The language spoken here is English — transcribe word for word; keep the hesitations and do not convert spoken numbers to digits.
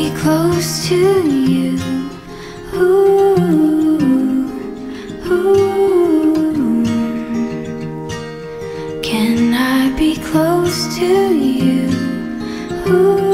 be close to you? Ooh, ooh. Can I be close to you? Ooh.